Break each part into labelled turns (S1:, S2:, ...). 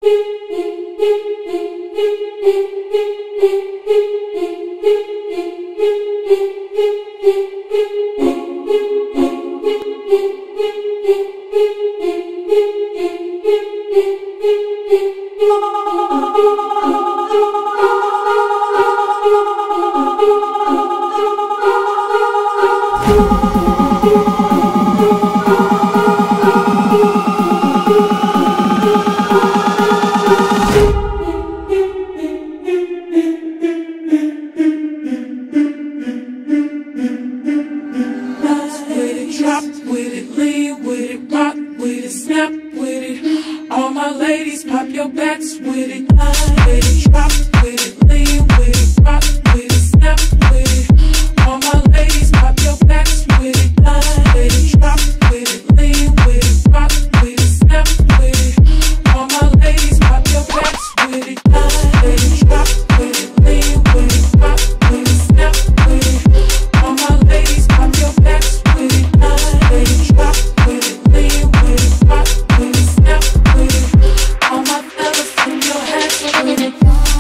S1: Drop with it, lean with it, rock with it, snap with it. All my ladies, pop your backs with it. With it, drop with it, lean with it, rock with it, snap with it. All my ladies, pop your backs with it. With it, drop with it, lean with it, rock with it, snap with it. All my ladies, pop your backs with it. With it, drop with it, lean with it, rock with it, snap with it. All my ladies, pop your backs with it. Drop with it, lean with it, rock with it, snap with it. All my fellas, put your hands with it.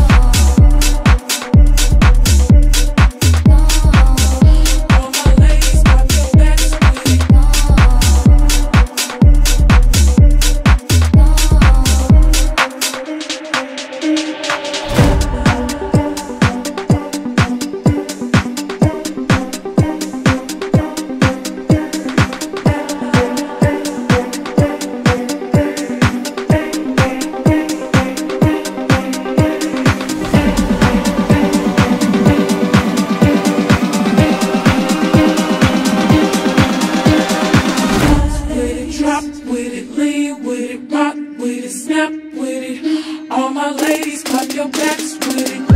S1: All my ladies, pop your backs with it. Drop with it, lean with it, rock with it, snap with it. All my ladies, pop your backs with it.